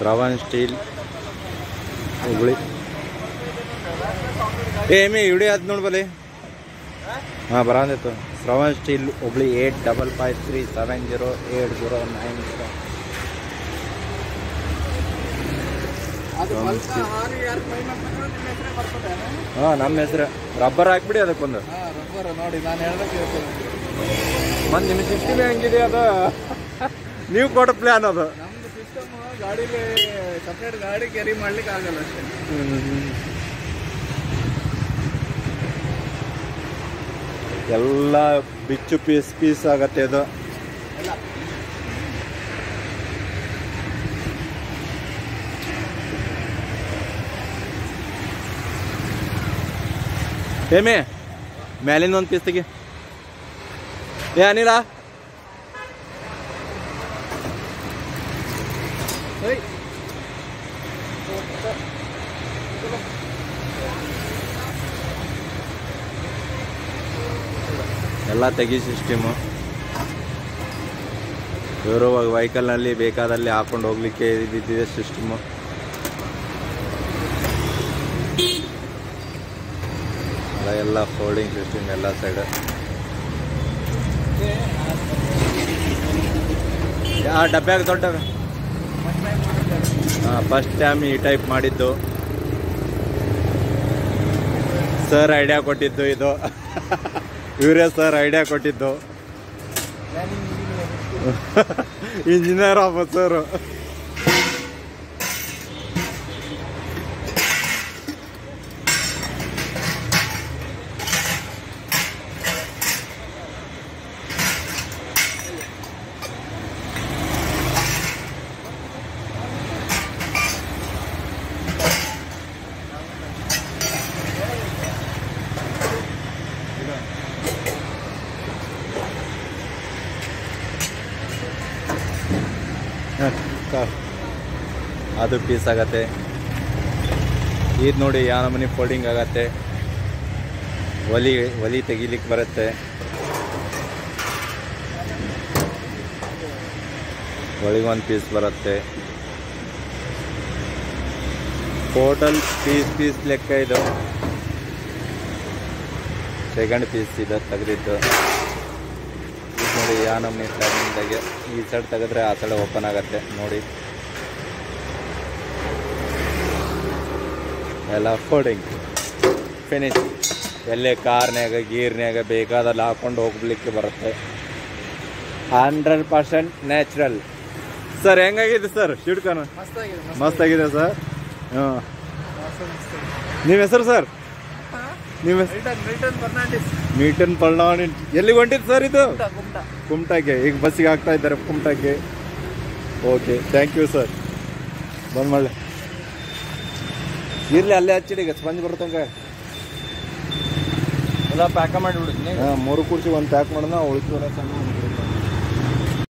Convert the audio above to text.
Shravan steel Hubli. ಏಮಿ video ಅದು ನೋಡ್ಬಲ್ಲಿ. ಹಾಂ ಬರಂದಿತ್ತು. ಶ್ರವಣ್ ಸ್ಟೀಲ್ ಹುಬ್ಳಿ 8553708090. ಹಾಂ ನಮ್ಮ ಹೆಸರು. ರಬ್ಬರ್ ಹಾಕ್ಬಿಡಿ ಅದಕ್ಕೊಂದು. ನೋಡಿ ನಾನು ಹೇಳ್ಬೇಕು ಮತ್ತು ನಿಮ್ಮ ಸಿಸ್ಟಮ್ ಹೆಂಗಿದೆ ಅದು ನೀವು ಕೊಡೋ ಪ್ಲ್ಯಾನ್ ಅದು. ನಮ್ದು ಸಿಸ್ಟಮ್ ಗಾಡಿಗೆ ಸಪ್ರೇಟ್ ಗಾಡಿ ಕ್ಯಾರಿ ಮಾಡ್ಲಿಕ್ಕೆ ಆಗಲ್ಲ ಅಷ್ಟೇ. ಎಲ್ಲ ಬಿಚ್ಚು ಪೀಸ್ ಆಗತ್ತೆ ಅದು. ಏಮೇ ಮ್ಯಾಲಿಂದ ಒಂದು ಪೀಸ್ ತೆಗಿ. ಏ ಅನಿಲ ಎಲ್ಲ ತೆಗಿ ಸಿಸ್ಟಮು. ಇವರು ವೆಹಿಕಲ್ನಲ್ಲಿ ಬೇಕಾದಲ್ಲಿ ಹಾಕೊಂಡು ಹೋಗ್ಲಿಕ್ಕೆ ಇದ್ದಿದೆ ಸಿಸ್ಟಮು. ಎಲ್ಲ ಫೋಲ್ಡಿಂಗ್ ಸಿಸ್ಟಮ್ ಎಲ್ಲ ಸೈಡ್. ಯಾವ ಡಬ್ಬ್ಯಾಗ ದೊಡ್ಡ? ಹಾಂ ಫಸ್ಟ್ ಟೈಮ್ ಈ ಟೈಪ್ ಮಾಡಿದ್ದು ಸರ್ ಐಡಿಯಾ ಕೊಟ್ಟಿದ್ದು. ಇದು ಇವರೇ ಸರ್ ಐಡಿಯಾ ಕೊಟ್ಟಿದ್ದು. Engineer officer. ಅದು ಪೀಸ್ ಆಗತ್ತೆ. ಇದು ನೋಡಿ ಯಾವ ನಮೂನಿ ಫೋಲ್ಡಿಂಗ್ ಆಗತ್ತೆ. ಒಲಿ ತೆಗಿಲಿಕ್ಕೆ ಬರುತ್ತೆ. ಒಳಗೊಂದು ಪೀಸ್ ಬರುತ್ತೆ. ಟೋಟಲ್ ಪೀಸ್ ಲೆಕ್ಕ ಇದು. ಸೆಕೆಂಡ್ ಪೀಸ್ ಇದು ತೆಗೆದಿದ್ದು. ನೋಡಿ ಯಾವ ನಮೂನಿ ಪ್ಲಾನಿಂಗ್ದಾಗೆ ಈ ಸೈಡ್ ತೆಗೆದ್ರೆ ಆ ಸೈಡ್ ಓಪನ್ ಆಗತ್ತೆ ನೋಡಿ. ಎಲ್ಲ ಫೋಲ್ಡಿಂಗ್ ಫಿನಿಶ್. ಎಲ್ಲೇ ಕಾರ್ನ್ಯಾಗ ಗೀರ್ನ್ಯಾಗ ಬೇಕಾದಲ್ಲಿ ಹಾಕೊಂಡು ಹೋಗ್ಲಿಕ್ಕೆ ಬರುತ್ತೆ. 100% ನ್ಯಾಚುರಲ್. ಸರ್ ಹೆಂಗಾಗಿದೆ ಸರ್ ಶಿಡ್ಕಾನು? ಮಸ್ತಾಗಿದೆ ಸರ್. ಹಾಂ ನಿಮ್ಮ ಹೆಸರು ಸರ್? ನಿಮ್ಮ ಮೀಟನ್ ಫರ್ನಾಂಡಿಸ್. ಎಲ್ಲಿಗೆ ಹೊಂಟಿದ್ದು ಸರ್ ಇದು? ಕುಮಟಾಗೆ. ಈಗ ಬಸ್ಸಿಗೆ ಹಾಕ್ತಾ ಇದ್ದಾರೆ ಕುಮಟಾಗೆ. Okay thank you sir. ಬಂದ್ ಮಾಡಲಿ ಇರಲಿ ಅಲ್ಲೇ ಹಚ್ಚಿಡಿ. ಈಗ ಸ್ಪಂಜ್ ಬರ್ತಂಗ ಎಲ್ಲ ಪ್ಯಾಕ ಮಾಡಿಬಿಡ್ತೀನಿ. ಹಾಂ 3 ಕುರ್ಚಿ ಒಂದು ಪ್ಯಾಕ್ ಮಾಡೋಣ. ಉಳಿತು